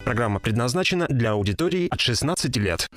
Программа предназначена для аудитории от 16 лет.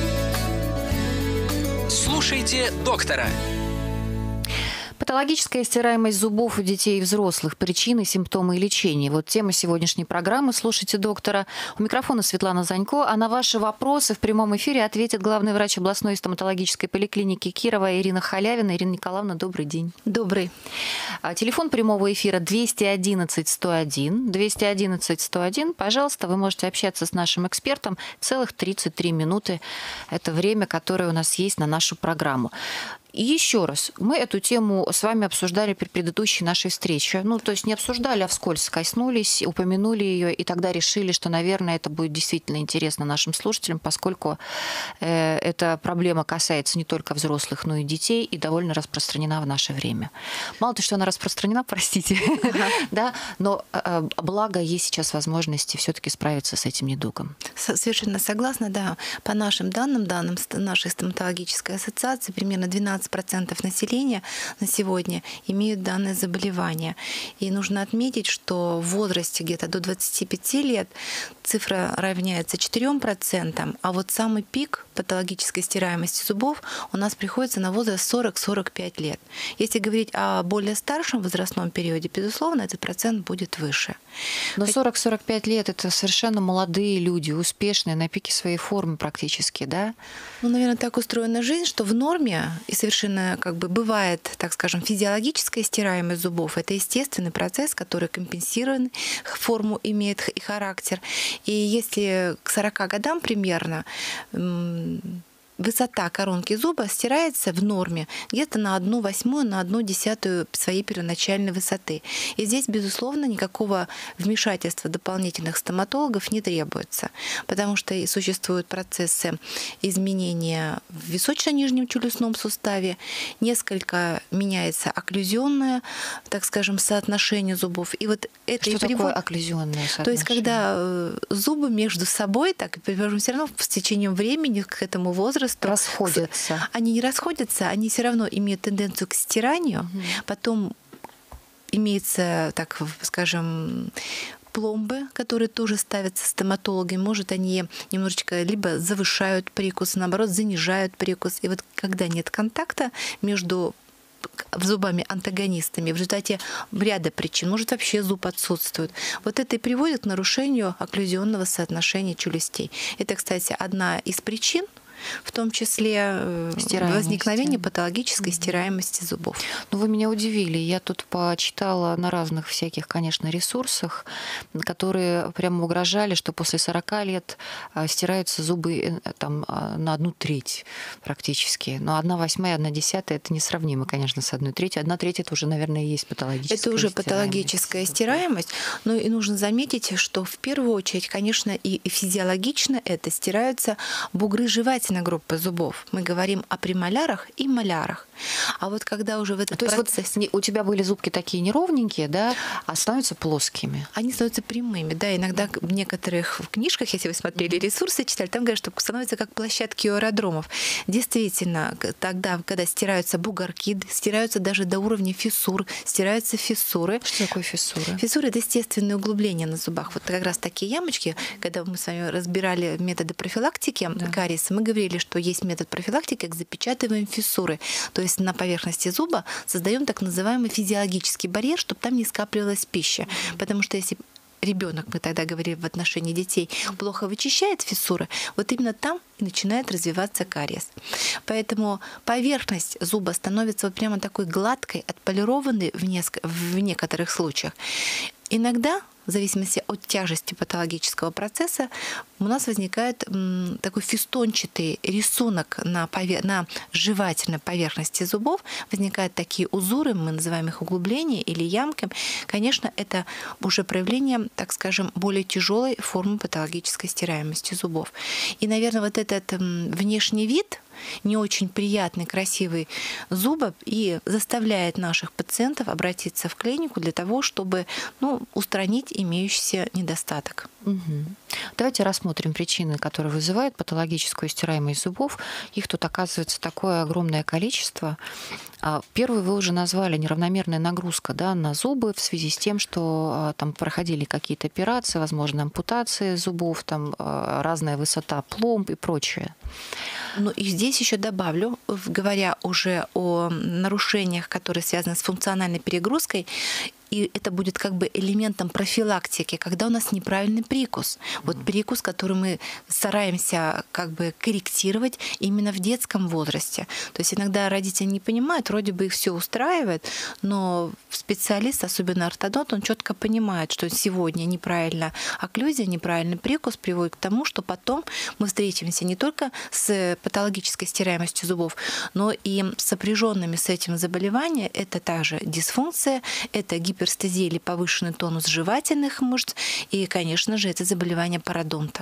Слушайте доктора. Патологическая стираемость зубов у детей и взрослых. Причины, симптомы и лечение. Вот тема сегодняшней программы. Слушайте доктора. У микрофона Светлана Занько. А на ваши вопросы в прямом эфире ответит главный врач областной стоматологической поликлиники Кирова Ирина Халявина. Ирина Николаевна, добрый день. Добрый. Телефон прямого эфира 211-101. 211-101. Пожалуйста, вы можете общаться с нашим экспертом целых 33 минуты. Это время, которое у нас есть на нашу программу. И еще раз, мы эту тему с вами обсуждали при предыдущей нашей встрече. Ну, то есть не обсуждали, а вскользь коснулись, упомянули ее, и тогда решили, что, наверное, это будет действительно интересно нашим слушателям, поскольку эта проблема касается не только взрослых, но и детей, и довольно распространена в наше время. Мало того, что она распространена, простите, да, но благо есть сейчас возможности все-таки справиться с этим недугом. Совершенно согласна, да. По нашим данным нашей стоматологической ассоциации, примерно 12% населения на сегодня имеют данное заболевание. И нужно отметить, что в возрасте где-то до 25 лет цифра равняется 4%, а вот самый пик патологической стираемости зубов у нас приходится на возраст 40-45 лет. Если говорить о более старшем возрастном периоде, безусловно, этот процент будет выше. Но 40-45 лет – это совершенно молодые люди, успешные, на пике своей формы практически, да? Ну, наверное, так устроена жизнь, что в норме и совершенно бывает, так скажем, физиологическая стираемость зубов. Это естественный процесс, который компенсирован, форму имеет и характер. И если к 40 годам примерно высота коронки зуба стирается в норме где-то на 1/8, на 1/10 своей первоначальной высоты. И здесь, безусловно, никакого вмешательства дополнительных стоматологов не требуется, потому что и существуют процессы изменения в височно-нижнем челюстном суставе, несколько меняется окклюзионное, так скажем, соотношение зубов. И вот это что такое окклюзионное соотношение? То есть, когда зубы между собой, так все равно с течением времени к этому возрасту расходятся. Они не расходятся, они все равно имеют тенденцию к стиранию. Потом имеется, так скажем, пломбы, которые тоже ставятся стоматологами. Может, они немножечко либо завышают прикус, наоборот, занижают прикус. И вот когда нет контакта между зубами-антагонистами, в результате ряда причин, может, вообще зуб отсутствует. Вот это и приводит к нарушению окклюзионного соотношения челюстей. Это, кстати, одна из причин, в том числе возникновение патологической стираемости зубов. Ну, вы меня удивили. Я тут почитала на разных всяких, конечно, ресурсах, которые прямо угрожали, что после 40 лет стираются зубы там, на 1/3 практически. Но 1/8 и 1/10 это несравнимо, конечно, с 1/3. 1/3 это уже, наверное, и есть патологическая стираемость. Это уже патологическая стираемость. Но и нужно заметить, что в первую очередь, конечно, и физиологично это стираются бугры жевательной группы зубов. Мы говорим о премолярах и молярах. А вот когда уже в этот процесс... Вот у тебя были зубки такие неровненькие, да, а становятся плоскими? Они становятся прямыми, да. Иногда в некоторых книжках, если вы смотрели ресурсы, читали, там говорят, что становятся как площадки у аэродромов. Действительно, тогда, когда стираются бугорки, стираются даже до уровня фиссур, стираются фиссуры. Что такое фиссуры? Фиссуры — это естественные углубления на зубах. Вот как раз такие ямочки, когда мы с вами разбирали методы профилактики кариеса, мы говорили, что есть метод профилактики, как запечатываем фиссуры. То есть на поверхности зуба создаем так называемый физиологический барьер, чтобы там не скапливалась пища. Потому что если ребенок, мы тогда говорили в отношении детей, плохо вычищает фиссуры, вот именно там и начинает развиваться кариес. Поэтому поверхность зуба становится вот прямо такой гладкой, отполированной в некоторых случаях. Иногда, в зависимости от тяжести патологического процесса, у нас возникает такой фистончатый рисунок на жевательной поверхности зубов, возникают такие узоры, мы называем их углубления или ямки. Конечно, это уже проявление, так скажем, более тяжелой формы патологической стираемости зубов. И, наверное, вот этот внешний вид не очень приятный, красивый зуба и заставляет наших пациентов обратиться в клинику для того, чтобы устранить имеющийся недостаток. Угу. Давайте рассмотрим причины, которые вызывают патологическую стираемость зубов. Их тут оказывается такое огромное количество. Первый вы уже назвали — неравномерная нагрузка, да, на зубы в связи с тем, что там проходили какие-то операции, возможно, ампутации зубов, там разная высота пломб и прочее. Ну и здесь еще добавлю, говоря уже о нарушениях, которые связаны с функциональной перегрузкой, и это будет как бы элементом профилактики, когда у нас неправильный прикус. Вот прикус, который мы стараемся как бы корректировать именно в детском возрасте. То есть иногда родители не понимают, вроде бы их все устраивает, но специалист, особенно ортодонт, он четко понимает, что сегодня неправильная окклюзия, неправильный прикус приводит к тому, что потом мы встретимся не только с патологической стираемостью зубов, но и сопряженными с этим заболеваниями. Это также дисфункция, это гиперстезия или повышенный тонус жевательных мышц, и, конечно же, это заболевание пародонта.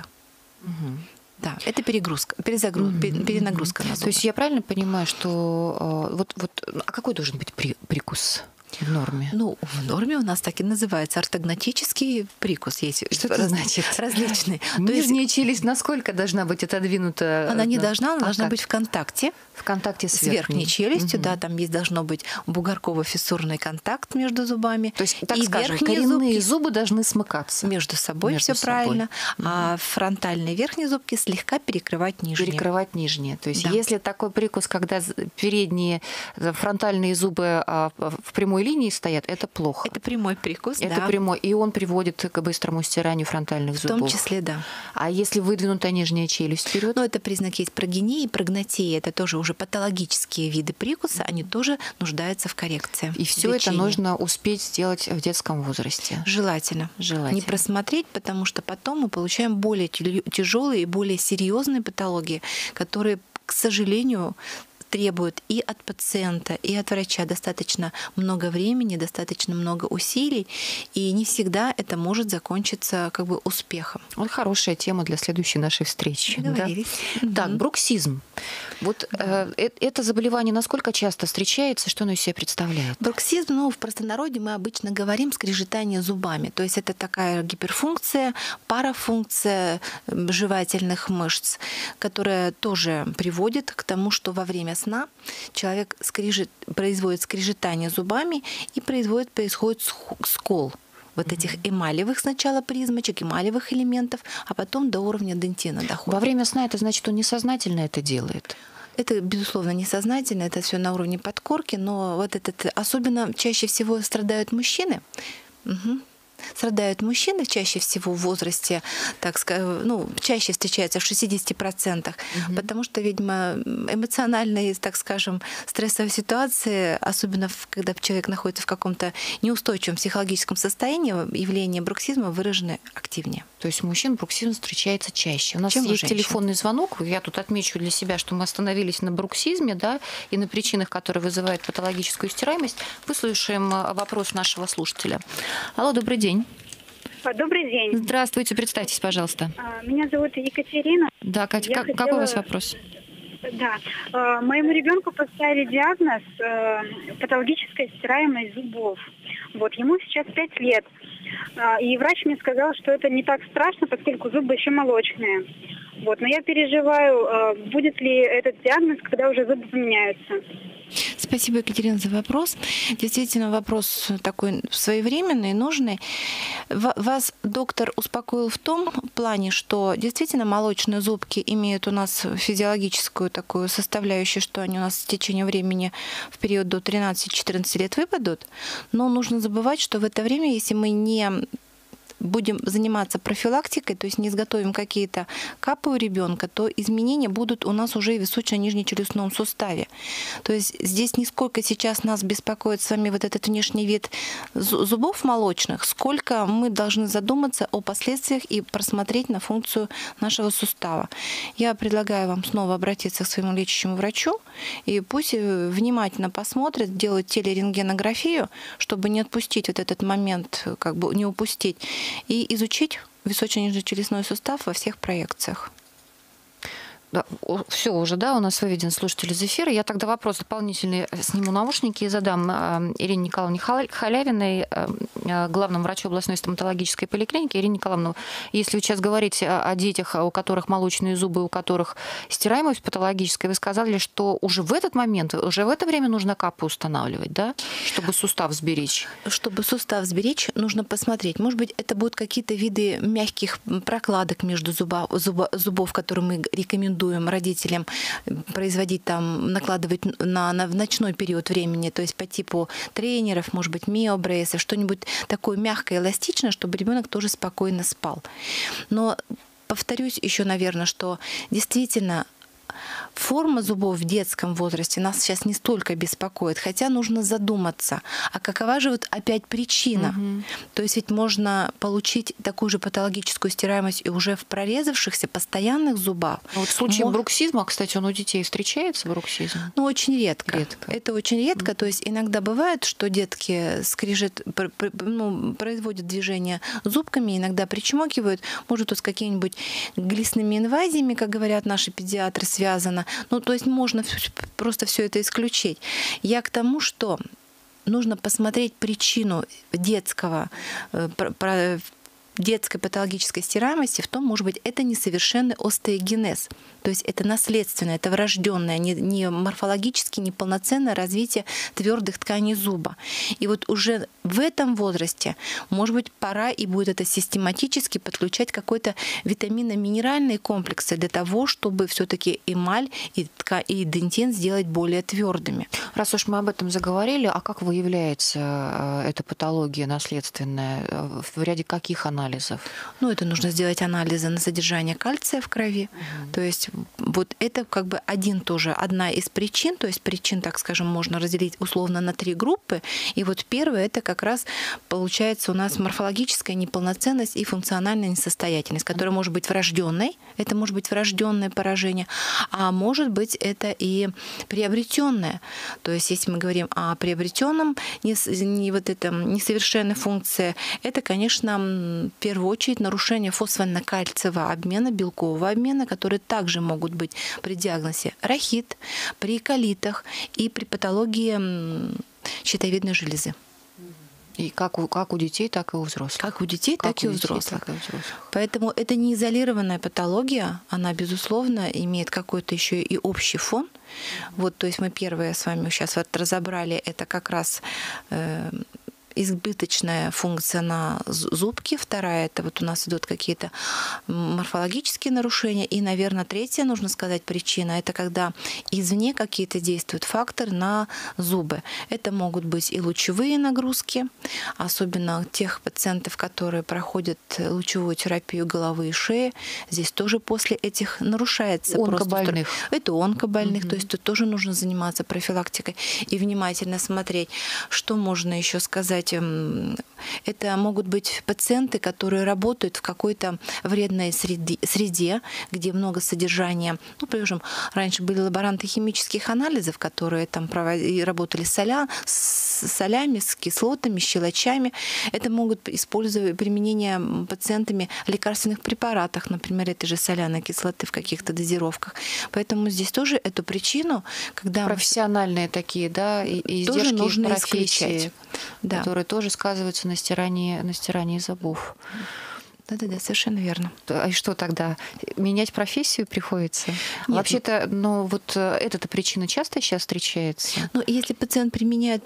Да, это перенагрузка на зубы. То есть я правильно понимаю, что а какой должен быть прикус в норме? Ну, в норме у нас так и называется ортогнатический прикус. Есть. Что это значит? Различные. Нижняя челюсть насколько должна быть отодвинута? Она не должна, она должна быть в контакте. В контакте с верхней челюстью, да, там должно быть бугорково-фиссурный контакт между зубами. То есть, так скажем, коренные зубы должны смыкаться. Между собой, все правильно. А фронтальные верхние зубки слегка перекрывать нижние. Перекрывать нижние. То есть если такой прикус, когда передние фронтальные зубы в прямой линии стоят, это плохо. Это прямой прикус, это прямой, и он приводит к быстрому стиранию фронтальных зубов. В том числе, да. А если выдвинутая нижняя челюсть вперед? Ну, это признак есть прогонии и прогнатии. Это тоже уже патологические виды прикуса, они тоже нуждаются в коррекции. И все это нужно успеть сделать в детском возрасте. Желательно. Не просмотреть, потому что потом мы получаем более тяжелые и более серьезные патологии, которые, к сожалению, требует и от пациента, и от врача достаточно много времени, достаточно много усилий, и не всегда это может закончиться как бы успехом. Вот хорошая тема для следующей нашей встречи. Договорились. Да? Так, бруксизм. Вот это заболевание насколько часто встречается, что оно из себя представляет? Бруксизм, в простонародье мы обычно говорим скрежетание зубами. То есть это такая гиперфункция, парафункция жевательных мышц, которая тоже приводит к тому, что во время сна человек производит скрежетание зубами и происходит скол вот этих эмалевых сначала призмочек, эмалевых элементов, а потом до уровня дентина доходит. Во время сна это значит, он несознательно это делает? Это, безусловно, несознательно, это все на уровне подкорки, но вот особенно чаще всего страдают мужчины. Страдают мужчины чаще всего в возрасте, так скажем, чаще встречаются в 60%, потому что, видимо, эмоциональные, так скажем, стрессовые ситуации, особенно когда человек находится в каком-то неустойчивом психологическом состоянии, явления бруксизма выражены активнее. То есть у мужчин бруксизм встречается чаще. У нас есть телефонный звонок, я тут отмечу для себя, что мы остановились на бруксизме, да, и на причинах, которые вызывают патологическую стираемость. Выслушаем вопрос нашего слушателя. Алло, добрый день. Добрый день. Здравствуйте, представьтесь, пожалуйста. Меня зовут Екатерина. Да, Катя, какой у вас вопрос? Да, моему ребенку поставили диагноз патологическая стираемость зубов. Вот, ему сейчас 5 лет. И врач мне сказал, что это не так страшно, поскольку зубы еще молочные. Вот, но я переживаю, будет ли этот диагноз, когда уже зубы поменяются. Спасибо, Екатерина, за вопрос. Действительно, вопрос такой своевременный, нужный. Вас доктор успокоил в том плане, что действительно молочные зубки имеют у нас физиологическую такую составляющую, что они у нас в течение времени в период до 13-14 лет выпадут. Но нужно забывать, что в это время, если мы не будем заниматься профилактикой, то есть не изготовим какие-то капы у ребенка, то изменения будут у нас уже и в височно-нижнечелюстном суставе. То есть здесь не сколько сейчас нас беспокоит с вами вот этот внешний вид зубов молочных, сколько мы должны задуматься о последствиях и просмотреть на функцию нашего сустава. Я предлагаю вам снова обратиться к своему лечащему врачу, и пусть внимательно посмотрит, делает телерентгенографию, чтобы не отпустить вот этот момент, как бы не упустить, и изучить височно-нижнечелюстной сустав во всех проекциях. Все уже, да, у нас выведен слушатель из эфира. Я тогда вопрос дополнительный сниму наушники и задам Ирине Николаевне Халявиной, главному врачу областной стоматологической поликлиники. Ирина Николаевна, если вы сейчас говорите о детях, у которых молочные зубы, у которых стираемость патологическая, вы сказали, что уже в этот момент, уже в это время нужно капы устанавливать, да, чтобы сустав сберечь? Чтобы сустав сберечь, нужно посмотреть. Может быть, это будут какие-то виды мягких прокладок между зубов, которые мы рекомендуем родителям производить, там, накладывать в ночной период времени, то есть по типу тренеров, может быть, миобрейсов, что-нибудь такое мягкое, эластичное, чтобы ребенок тоже спокойно спал. Но повторюсь еще, наверное, что действительно форма зубов в детском возрасте нас сейчас не столько беспокоит, хотя нужно задуматься, а какова же вот опять причина? То есть ведь можно получить такую же патологическую стираемость и уже в прорезавшихся постоянных зубах. Вот в случае бруксизма, кстати, он у детей встречается, бруксизм? Ну, очень редко. Это очень редко. То есть иногда бывает, что детки производят движение зубками, иногда причмокивают, может, с какими-нибудь глистными инвазиями, как говорят наши педиатры, связано. Ну, то есть можно просто все это исключить. Я к тому, что нужно посмотреть причину детской патологической стираемости в том, может быть, это несовершенный остеогенез. То есть это наследственное, это врожденное, не морфологически неполноценное развитие твердых тканей зуба. И вот уже в этом возрасте, может быть, пора и будет это систематически подключать какой-то витаминно-минеральные комплексы для того, чтобы все-таки эмаль и дентин сделать более твердыми. Раз уж мы об этом заговорили, а как выявляется эта патология наследственная? В ряде каких анализов? Ну, это нужно сделать анализы на содержание кальция в крови. То есть вот это как бы одна из причин, то есть причин, так скажем, можно разделить условно на 3 группы. И вот первое, это как раз получается у нас морфологическая неполноценность и функциональная несостоятельность, которая может быть врожденной, это может быть врожденное поражение, а может быть это и приобретенное. То есть если мы говорим о приобретенном, несовершенной функции, это, конечно, в первую очередь нарушение фосфорно-кальциевого обмена, белкового обмена, которые также могут быть при диагнозе рахит, при колитах и при патологии щитовидной железы. И как у детей, так и у взрослых. Как у детей, так и у взрослых. Поэтому это не изолированная патология, она, безусловно, имеет какой-то еще и общий фон. Вот, то есть мы первое с вами сейчас вот разобрали, это как раз избыточная функция на зубке, вторая — это вот у нас идут какие-то морфологические нарушения, и, наверное, третья, нужно сказать, причина — это когда извне какие-то действуют факторы на зубы. Это могут быть и лучевые нагрузки, особенно тех пациентов, которые проходят лучевую терапию головы и шеи. Здесь тоже после этих нарушается онкобольных. Это онкобольных, то есть тут тоже нужно заниматься профилактикой и внимательно смотреть, что можно еще сказать. Это могут быть пациенты, которые работают в какой-то вредной среде, где много содержания. Ну, причем раньше были лаборанты химических анализов, которые там работали с солями, с кислотами, с щелочами. Это могут использовать применение пациентами лекарственных препаратов, например, этой же соляной кислоты в каких-то дозировках. Поэтому здесь тоже эту причину, когда профессиональные такие, да, и тоже издержки нужно профессии, исключать, да, которые тоже сказываются на стирании зубов. Да, совершенно верно. А что тогда? Менять профессию приходится? Нет, вообще-то, вот эта причина часто сейчас встречается? Ну, если пациент применяет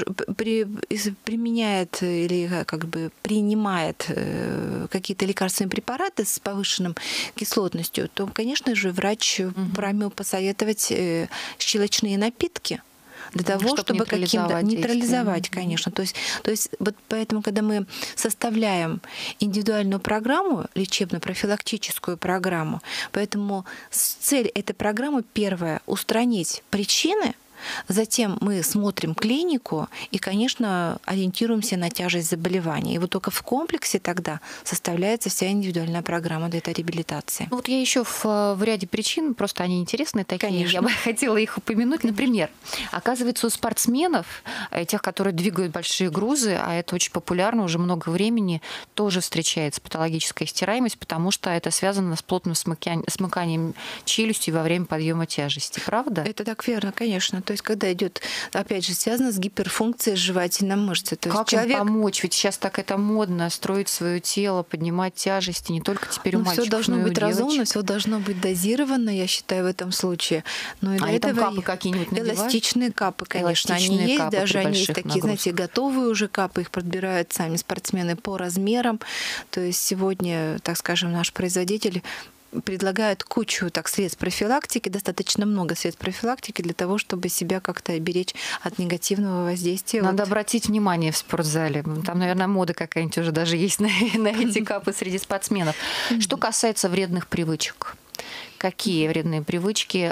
или как бы принимает какие-то лекарственные препараты с повышенной кислотностью, то, конечно же, врач вправе посоветовать щелочные напитки для того, чтобы каким-то нейтрализовать, конечно. То есть вот поэтому, когда мы составляем индивидуальную программу, лечебно-профилактическую программу, поэтому цель этой программы первая — устранить причины, затем мы смотрим клинику и, конечно, ориентируемся на тяжесть заболевания. И вот только в комплексе тогда составляется вся индивидуальная программа для этой реабилитации. Ну, вот я еще в ряде причин, просто они интересные такие, Конечно. я бы хотела их упомянуть. Например, оказывается, у спортсменов, тех, которые двигают большие грузы, а это очень популярно уже много времени, тоже встречается патологическая стираемость, потому что это связано с плотным смыканием челюсти во время подъема тяжести. Правда? Это так верно, конечно. То есть, когда идет, опять же, связано с гиперфункцией жевательной мышцы. То есть как им помочь? Ведь сейчас так это модно, строить свое тело, поднимать тяжести, не только теперь у мальчиков, все должно но и у быть разумно, девочек. все должно быть дозировано, я считаю, в этом случае. Но и для Они там этого капы какие-нибудь надевают? эластичные капы, конечно, Эластичные они есть, капы даже при они есть больших такие, знаете, нагрузках. готовые уже капы, их подбирают сами спортсмены по размерам. То есть сегодня, так скажем, наш производитель предлагают кучу средств профилактики, достаточно много средств профилактики для того, чтобы себя как-то беречь от негативного воздействия. Надо обратить внимание в спортзале. Там, наверное, мода какая-нибудь уже даже есть на эти капы среди спортсменов. Что касается вредных привычек. Какие вредные привычки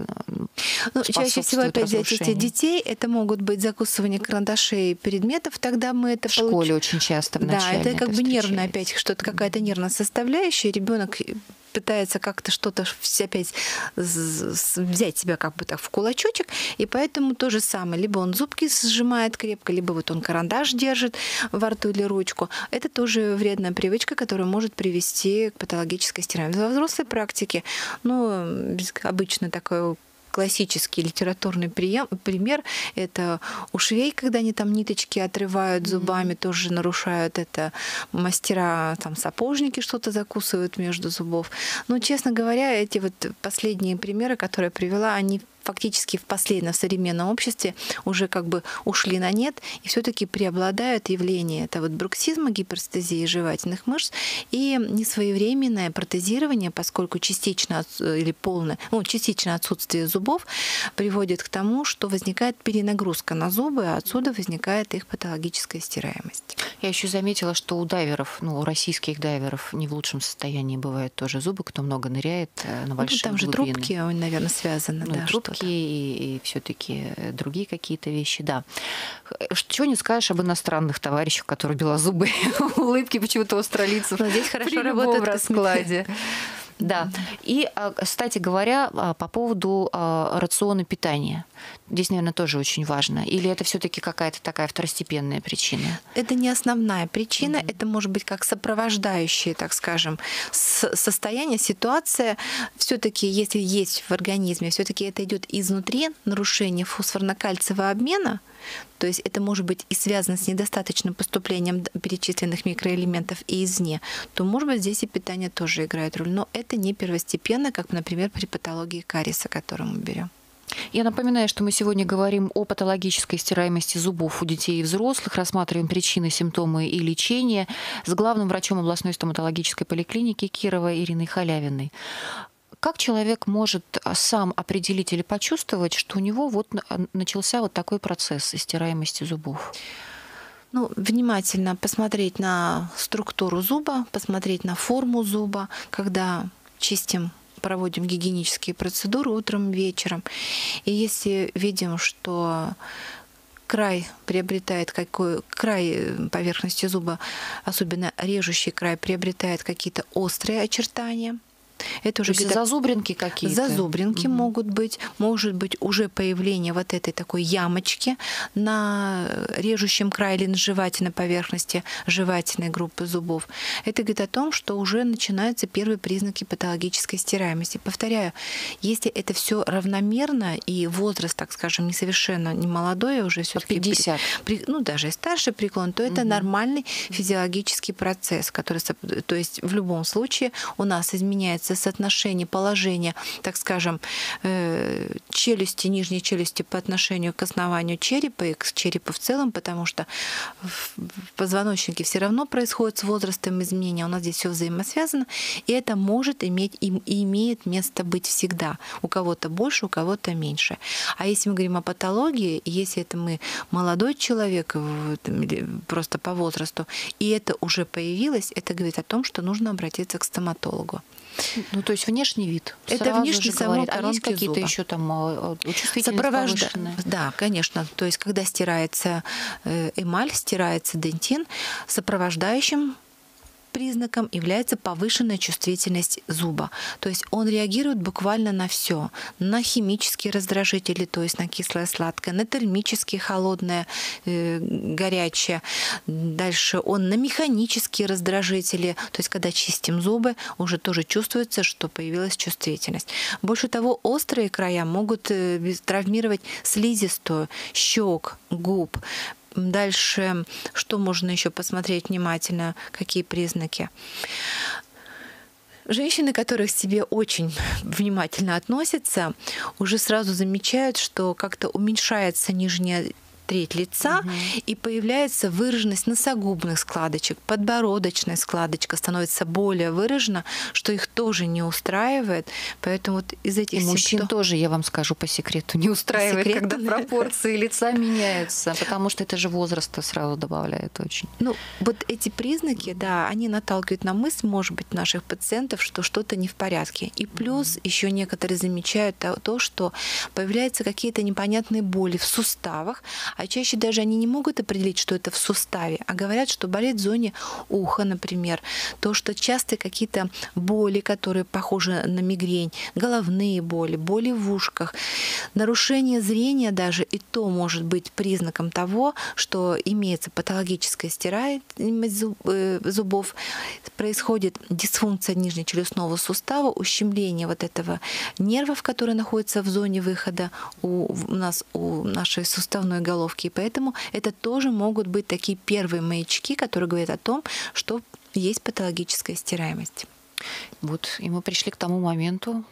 чаще всего, опять взять разрушению? детей, это могут быть закусывание карандашей, предметов, тогда мы это в школе очень часто в начале. Да, это как бы нервная, встречается. опять что-то, какая-то нервная составляющая. Ребенок пытается как-то что-то опять взять себя как бы так в кулачочек, и поэтому то же самое. Либо он зубки сжимает крепко, либо вот он карандаш держит во рту или ручку. Это тоже вредная привычка, которая может привести к патологической стираемости. Во взрослой практике, обычно такое классический литературный пример — это у швей, когда они там ниточки отрывают зубами, тоже нарушают это. Мастера, сапожники что-то закусывают между зубов. Но, честно говоря, эти вот последние примеры, которые я привела, они фактически в современном обществе уже как бы ушли на нет, и все-таки преобладают явления это бруксизма, гиперстезии жевательных мышц и несвоевременное протезирование, поскольку частичное отсутствие зубов приводит к тому, что возникает перенагрузка на зубы, а отсюда возникает их патологическая стираемость. Я еще заметила, что у дайверов, у российских дайверов не в лучшем состоянии бывают тоже зубы, кто много ныряет на большие Там же глубины. трубки, наверное, связаны. И трубки, и все-таки другие какие-то вещи, да. Чего не скажешь об иностранных товарищах, которые белозубые, улыбки почему-то у австралийцев. Но здесь хорошо при любом работает раскладе. Да. И, кстати говоря, по поводу рациона питания. Здесь, наверное, тоже очень важно. Или это все-таки какая-то такая второстепенная причина? Это не основная причина, это может быть как сопровождающее, так скажем, состояние, ситуация. Все-таки, если есть в организме, все-таки это идет изнутри, нарушение фосфорно-кальциевого обмена. То есть это может быть и связано с недостаточным поступлением перечисленных микроэлементов и извне, то, может быть, здесь и питание тоже играет роль. Но это не первостепенно, как, например, при патологии кариеса, которую мы берем. Я напоминаю, что мы сегодня говорим о патологической стираемости зубов у детей и взрослых, рассматриваем причины, симптомы и лечение с главным врачом областной стоматологической поликлиники Кирова Ириной Халявиной. Как человек может сам определить или почувствовать, что у него начался такой процесс стираемости зубов? Внимательно посмотреть на структуру зуба, посмотреть на форму зуба, когда чистим, проводим гигиенические процедуры утром, вечером. И если видим, что край поверхности зуба, особенно режущий край, приобретает какие-то острые очертания, это уже зазубринки какие-то? Зазубринки могут быть. Может быть уже появление вот этой такой ямочки на режущем крае или на жевательной поверхности жевательной группы зубов. Это говорит о том, что уже начинаются первые признаки патологической стираемости. Повторяю, если это все равномерно и возраст, так скажем, несовершенно не молодой, а уже все-таки 50. Даже и старший преклон, то это нормальный физиологический процесс, который, то есть в любом случае у нас изменяется соотношение положения, так скажем, челюсти, нижней челюсти по отношению к основанию черепа и к черепу в целом, потому что в позвоночнике все равно происходит с возрастом изменения. У нас здесь все взаимосвязано, и это может иметь и имеет место быть всегда. У кого-то больше, у кого-то меньше. А если мы говорим о патологии, если это мы молодой человек, просто по возрасту, и это уже появилось, это говорит о том, что нужно обратиться к стоматологу. Ну, то есть внешний вид. Это сразу внешний же само говорит. А есть коронки какие-то зуба. еще там чувствительность повышенная? Да, конечно. То есть, когда стирается эмаль, стирается дентин, сопровождающим признаком является повышенная чувствительность зуба. То есть он реагирует буквально на все: на химические раздражители, то есть на кислое, сладкое, на термические, холодное, горячее. Дальше он на механические раздражители, то есть когда чистим зубы, уже тоже чувствуется, что появилась чувствительность. Больше того, острые края могут травмировать слизистую, щек, губ. Дальше, что можно еще посмотреть внимательно, какие признаки? Женщины, которые к себе очень внимательно относятся, уже сразу замечают, что как-то уменьшается нижняя треть лица, и появляется выраженность носогубных складочек, подбородочная складочка становится более выражена, что их тоже не устраивает. Поэтому вот из этих и мужчин тоже, я вам скажу по секрету, не устраивает, когда пропорции лица меняются, потому что это же возраст сразу добавляет очень. Ну, вот эти признаки, да, они наталкивают на мысль, может быть, наших пациентов, что что-то не в порядке. И плюс еще некоторые замечают то, что появляются какие-то непонятные боли в суставах, а чаще даже они не могут определить, что это в суставе, а говорят, что болит в зоне уха, например. То, что часто какие-то боли, которые похожи на мигрень, головные боли, боли в ушках, нарушение зрения даже, и то может быть признаком того, что имеется патологическая стираемость зубов, происходит дисфункция нижнечелюстного сустава, ущемление вот этого нервов, который находится в зоне выхода у нашей суставной головки. И поэтому это тоже могут быть такие первые маячки, которые говорят о том, что есть патологическая стираемость. Вот, и мы пришли к тому моменту,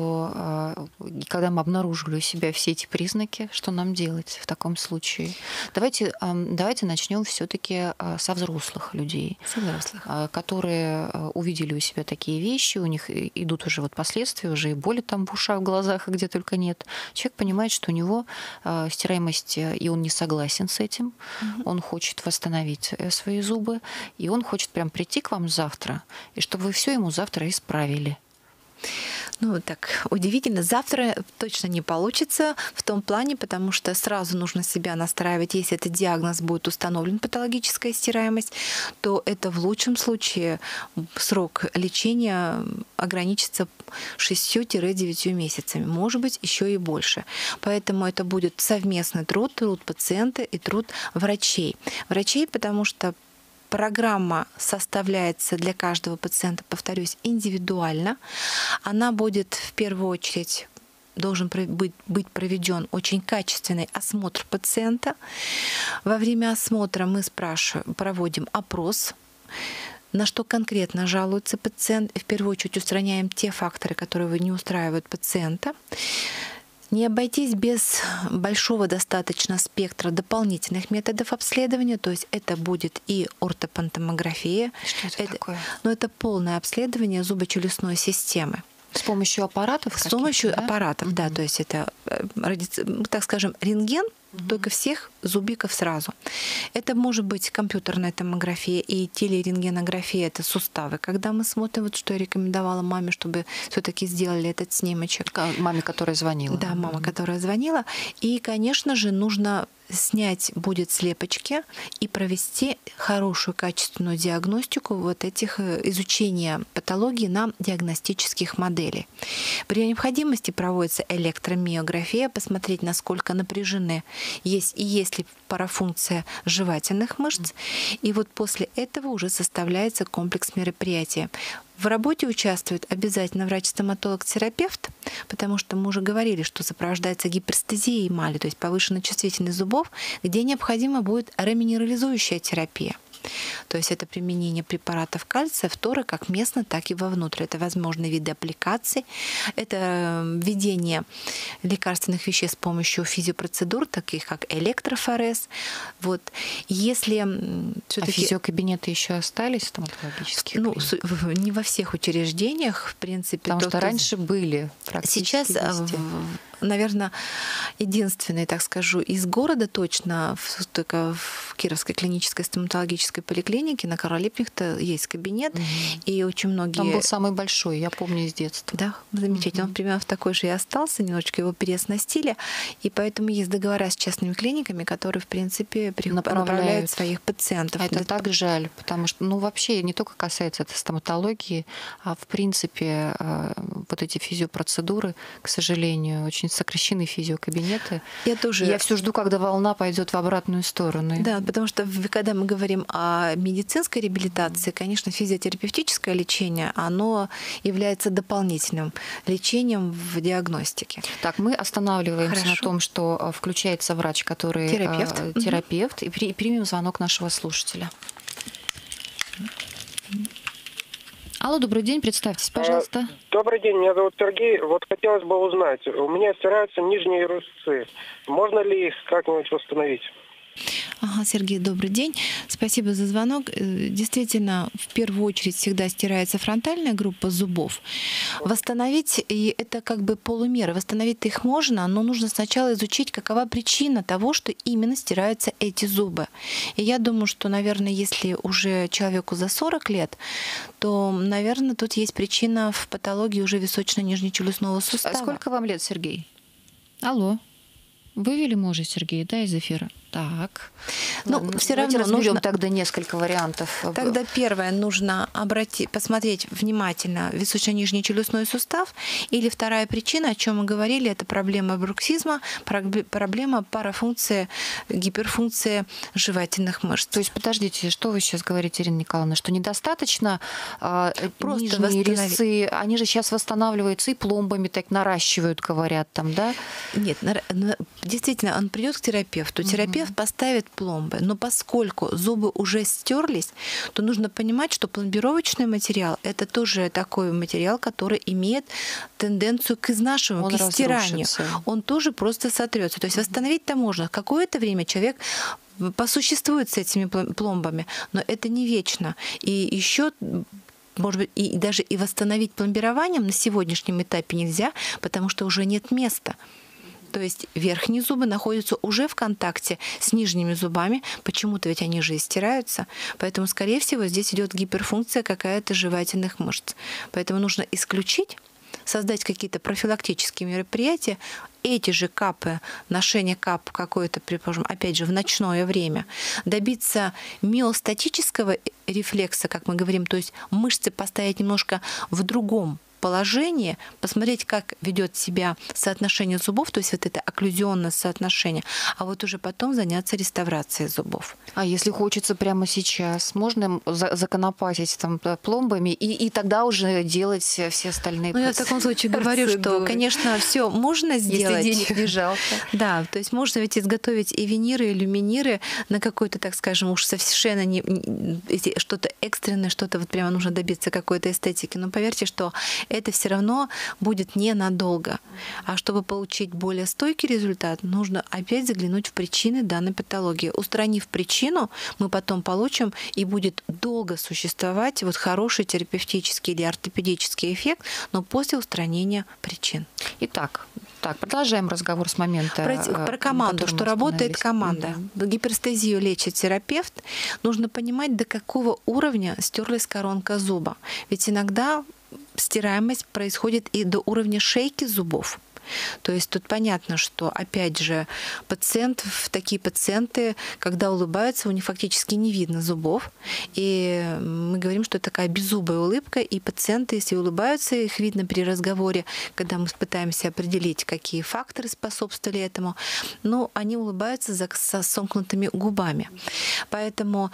что когда мы обнаружили у себя все эти признаки, что нам делать в таком случае? Давайте начнем все-таки со взрослых людей, которые увидели у себя такие вещи, у них идут уже вот последствия, уже и боли там в ушах, в глазах, и где только нет. Человек понимает, что у него стираемость, и он не согласен с этим, он хочет восстановить свои зубы, и он хочет прям прийти к вам завтра, и чтобы вы все ему завтра исправили. Ну, так удивительно. Завтра точно не получится в том плане, потому что сразу нужно себя настраивать. Если этот диагноз будет установлен, патологическая стираемость, то это в лучшем случае срок лечения ограничится 6-9 месяцами, может быть, еще и больше. Поэтому это будет совместный труд пациента и труд врачей. Потому что программа составляется для каждого пациента, повторюсь, индивидуально. Она будет в первую очередь должен быть проведен очень качественный осмотр пациента. Во время осмотра мы проводим опрос, на что конкретно жалуется пациент. В первую очередь устраняем те факторы, которые не устраивают пациента. Не обойтись без большого достаточно спектра дополнительных методов обследования, то есть это будет и ортопантомография. Что это такое? Но это полное обследование зубочелюстной системы. С помощью аппаратов? С помощью аппаратов, да, то есть это, так скажем, рентген, только всех зубиков сразу. Это может быть компьютерная томография и телерентгенография, это суставы. Когда мы смотрим, вот что я рекомендовала маме, чтобы все-таки сделали этот снимочек. Маме, которая звонила. Да, мама, которая звонила. И, конечно же, нужно снять будет слепочки и провести хорошую качественную диагностику вот этих изучения патологии на диагностических моделей. При необходимости проводится электромиография, посмотреть, насколько напряжены есть ли парафункция жевательных мышц. И вот после этого уже составляется комплекс мероприятий. В работе участвует обязательно врач-стоматолог-терапевт, потому что мы уже говорили, что сопровождается гиперстезией эмали, то есть повышенной чувствительность зубов, где необходима будет реминерализующая терапия. То есть это применение препаратов кальция, фторы как местно, так и вовнутрь. Это возможные виды аппликаций, это введение лекарственных веществ с помощью физиопроцедур, таких как электрофорез. Вот. Если все-таки физиокабинеты еще остались стоматологические? Ну, не во всех учреждениях, в принципе. Потому что раньше были практически сейчас везде. наверное, единственный, так скажу, из города точно, только в Кировской клинической стоматологической поликлинике на Карла Липкнехта есть кабинет, и очень многие... Там был самый большой, я помню, из детства. Да, замечательно. Он примерно в такой же и остался, немножечко его переоснастили, и поэтому есть договора с частными клиниками, которые, в принципе, направляют своих пациентов. Это так жаль, потому что, вообще, не только касается это стоматологии, а в принципе вот эти физиопроцедуры, к сожалению, очень сокращены физиокабинеты. Я все жду, когда волна пойдет в обратную сторону. Да, потому что когда мы говорим о медицинской реабилитации, конечно, физиотерапевтическое лечение, оно является дополнительным лечением в диагностике. Так, мы останавливаемся на том, что включается врач, который терапевт, и примем звонок нашего слушателя. Алло, добрый день, представьтесь, пожалуйста. Добрый день, меня зовут Сергей. Вот хотелось бы узнать, у меня стираются нижние резцы. Можно ли их как-нибудь восстановить? Ага, Сергей, добрый день. Спасибо за звонок. Действительно, в первую очередь всегда стирается фронтальная группа зубов. Восстановить, и это как бы полумера, восстановить-то их можно, но нужно сначала изучить, какова причина того, что именно стираются эти зубы. И я думаю, что, наверное, если уже человеку за 40 лет, то, наверное, тут есть причина в патологии уже височно-нижнечелюстного сустава. А сколько вам лет, Сергей? Алло. Вывели мужа, Сергей, да, из эфира? Так. Все равно нужно тогда несколько вариантов. Тогда первое, нужно посмотреть внимательно височно-нижний челюстной сустав. Или вторая причина, о чем мы говорили, это проблема бруксизма, проблема парафункции, гиперфункции жевательных мышц. То есть, подождите, что вы сейчас говорите, Ирина Николаевна, что недостаточно просто нижние резцы, они же сейчас восстанавливаются и пломбами так наращивают, говорят там, да? Нет, действительно, он придет к терапевту. Терапевт поставит пломбы, но поскольку зубы уже стерлись, то нужно понимать, что пломбировочный материал – это тоже такой материал, который имеет тенденцию к изнашиванию, к стиранию. Он тоже просто сотрется. То есть восстановить-то можно. Какое-то время человек посуществует с этими пломбами, но это не вечно. И еще может быть, и даже и восстановить пломбированием на сегодняшнем этапе нельзя, потому что уже нет места. То есть верхние зубы находятся уже в контакте с нижними зубами. Почему-то ведь они же и стираются. Поэтому, скорее всего, здесь идет гиперфункция какая-то жевательных мышц. Поэтому нужно исключить, создать какие-то профилактические мероприятия, эти же капы, ношение кап какое-то, предположим, опять же, в ночное время, добиться миостатического рефлекса, как мы говорим, то есть мышцы поставить немножко в другом положение, посмотреть, как ведет себя соотношение зубов, то есть вот это окклюзионное соотношение, а вот уже потом заняться реставрацией зубов. А если хочется прямо сейчас, можно законопатить там пломбами и тогда уже делать все остальные я в таком случае говорю, что, конечно, все можно сделать. Если денег не жалко. Да, то есть можно ведь изготовить и виниры, и люминиры на какой-то, так скажем, уж совершенно что-то экстренное, что-то вот прямо нужно добиться какой-то эстетики. Но поверьте, что это все равно будет ненадолго. А чтобы получить более стойкий результат, нужно опять заглянуть в причины данной патологии. Устранив причину, мы потом получим и будет долго существовать вот хороший терапевтический или ортопедический эффект, но после устранения причин. Итак, продолжаем разговор с момента. Про команду, что работает команда. Да. Гиперстезию лечит терапевт. Нужно понимать, до какого уровня стерлась коронка зуба. Ведь иногда стираемость происходит и до уровня шейки зубов. То есть тут понятно, что, опять же, такие пациенты, когда улыбаются, у них фактически не видно зубов. И мы говорим, что это такая беззубая улыбка, и пациенты, если улыбаются, их видно при разговоре, когда мы пытаемся определить, какие факторы способствовали этому, но они улыбаются со сомкнутыми губами. Поэтому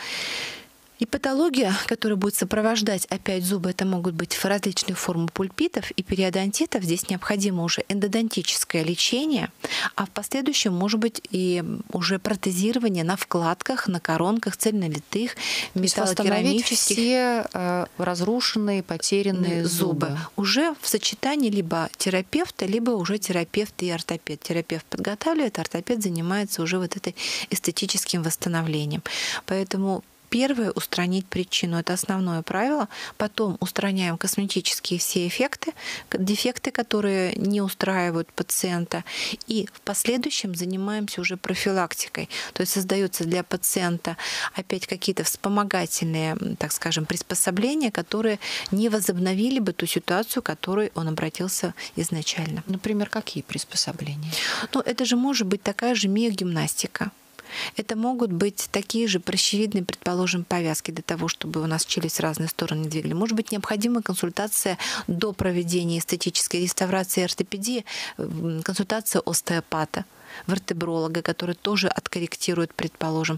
и патология, которая будет сопровождать опять зубы, это могут быть различные формы пульпитов и периодонтитов. Здесь необходимо уже эндодонтическое лечение, а в последующем может быть и уже протезирование на вкладках, на коронках, цельнолитых, металлокерамических. Все разрушенные, потерянные зубы. Уже в сочетании либо терапевта, либо уже терапевт и ортопед. Терапевт подготавливает, ортопед занимается уже вот этой эстетическим восстановлением. Поэтому Первое — устранить причину. Это основное правило. Потом устраняем косметические все дефекты, которые не устраивают пациента. И в последующем занимаемся уже профилактикой. То есть создаются для пациента опять какие-то вспомогательные, так скажем, приспособления, которые не возобновили бы ту ситуацию, к которой он обратился изначально. Например, какие приспособления? Ну, это же может быть такая же миогимнастика. Это могут быть такие же прыщевидные, предположим, повязки для того, чтобы у нас челюсть в разные стороны двигали. Может быть, необходима консультация до проведения эстетической реставрации и ортопедии, консультация остеопата, вертебролога, который тоже откорректирует, предположим,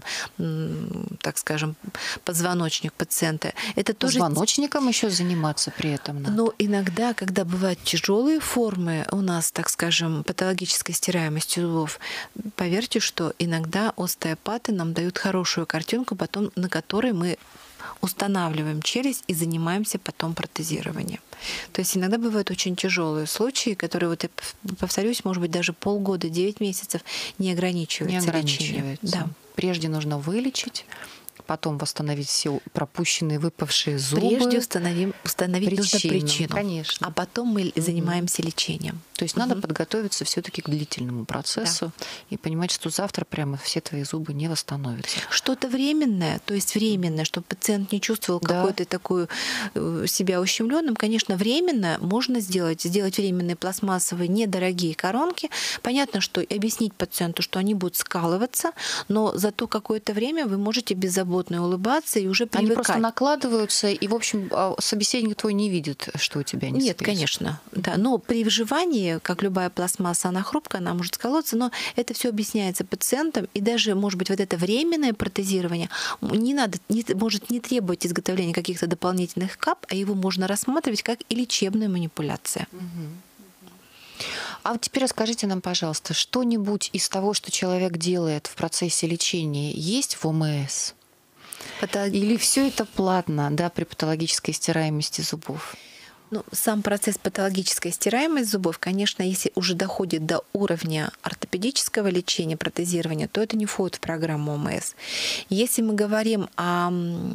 так скажем, позвоночник пациента. Это тоже... Позвоночником еще заниматься при этом надо? Но иногда, когда бывают тяжелые формы у нас, так скажем, патологической стираемости зубов, поверьте, что иногда остеопаты нам дают хорошую картинку, потом на которой мы устанавливаем челюсть и занимаемся потом протезированием. То есть иногда бывают очень тяжелые случаи, которые, вот я повторюсь, может быть, даже полгода, 9 месяцев не ограничиваются лечением. Да. Прежде нужно вылечить, потом восстановить все пропущенные, выпавшие зубы. Прежде установить нужно причину, конечно. А потом мы занимаемся лечением. То есть надо подготовиться все-таки к длительному процессу и понимать, что завтра прямо все твои зубы не восстановятся. Что-то временное, то есть временное, чтобы пациент не чувствовал какой-то такой себя ущемленным, конечно, временно можно сделать временные пластмассовые недорогие коронки. Понятно, что объяснить пациенту, что они будут скалываться, но зато какое-то время вы можете беззаботно улыбаться и уже привыкать. Они просто накладываются, и, в общем, собеседник твой не видит, что у тебя не Нет, стоит. конечно. Да. Но при вживании, как любая пластмасса, она хрупкая, она может сколоться, но это все объясняется пациентам, и даже, может быть, вот это временное протезирование может не требовать изготовления каких-то дополнительных кап, а его можно рассматривать как и лечебная манипуляция. А вот теперь расскажите нам, пожалуйста, что-нибудь из того, что человек делает в процессе лечения, есть в ОМС? Или все это платно, да, при патологической стираемости зубов? Ну, сам процесс патологической стираемости зубов, конечно, если уже доходит до уровня ортопедического лечения, протезирования, то это не входит в программу ОМС. Если мы говорим о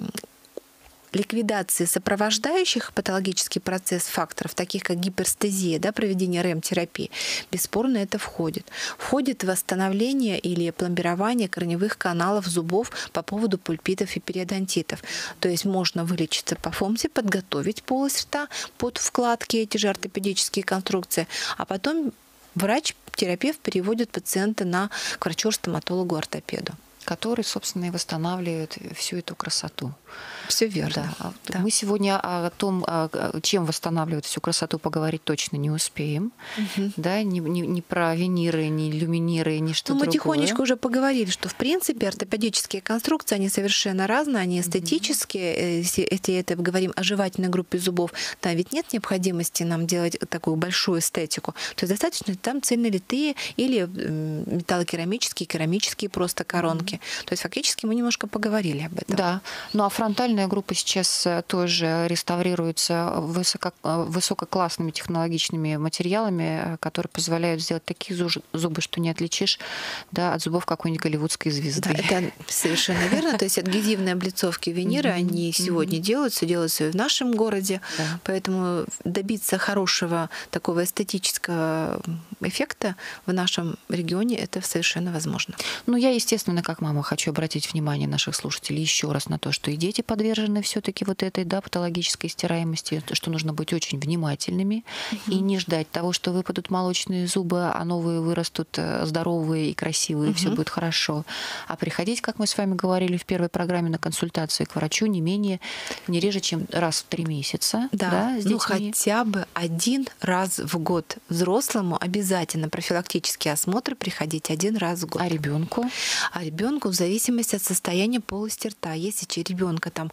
ликвидации сопровождающих патологический процесс факторов, таких как гиперстезия, да, проведение РЭМ-терапии, бесспорно это входит. Входит восстановление или пломбирование корневых каналов зубов по поводу пульпитов и периодонтитов. То есть можно вылечиться по ФОМСе, подготовить полость рта под вкладки, эти же ортопедические конструкции, а потом врач-терапевт переводит пациента к врачу-стоматологу-ортопеду, который, собственно, и восстанавливает всю эту красоту. Все верно. Да. Мы сегодня о том, чем восстанавливать всю красоту, поговорить точно не успеем. Да, не про виниры, не люминиры, ни что другое. Мы тихонечко уже поговорили, что в принципе ортопедические конструкции, они совершенно разные, они эстетические. Если это говорим о жевательной группе зубов, там ведь нет необходимости нам делать такую большую эстетику. То есть достаточно там цельнолитые или металлокерамические, керамические просто коронки. То есть фактически мы немножко поговорили об этом. Да. Ну а фронтальная группа сейчас тоже реставрируется высококлассными технологичными материалами, которые позволяют сделать такие зубы, что не отличишь, да, от зубов какой-нибудь голливудской звезды. Да, это совершенно верно. То есть адгезивные облицовки винира, они сегодня делаются и в нашем городе. Да. Поэтому добиться хорошего такого эстетического эффекта в нашем регионе это совершенно возможно. Ну, я, естественно, как мама, хочу обратить внимание наших слушателей еще раз на то, что и дети подвержены все-таки вот этой, да, патологической стираемости, что нужно быть очень внимательными и не ждать того, что выпадут молочные зубы, а новые вырастут здоровые и красивые, и все будет хорошо. А приходить, как мы с вами говорили в первой программе, на консультацию к врачу не реже, чем раз в 3 месяца. Да, с детьми. Хотя бы 1 раз в год. Взрослому обязательно профилактический осмотр приходить 1 раз в год. А ребенку? А ребенку в зависимости от состояния полости рта. Если у ребенка там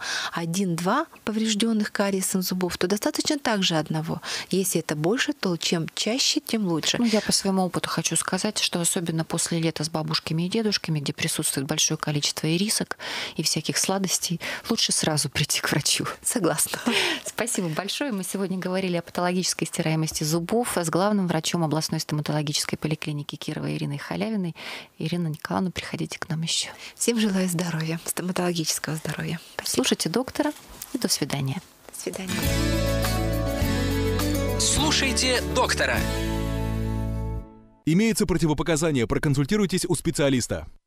1-2 поврежденных кариесом зубов, то достаточно также 1. Если это больше, то чем чаще, тем лучше. Ну, я по своему опыту хочу сказать, что особенно после лета с бабушками и дедушками, где присутствует большое количество ирисок и всяких сладостей, лучше сразу прийти к врачу. Согласна. Спасибо большое. Мы сегодня говорили о патологической стираемости зубов с главным врачом областной стоматологической поликлиники Кирова Ириной Халявиной. Ирина Николаевна, приходите к нам еще. еще. Всем желаю здоровья, стоматологического здоровья. Спасибо. Слушайте доктора и до свидания. До свидания. Слушайте доктора. Имеются противопоказания, проконсультируйтесь у специалиста.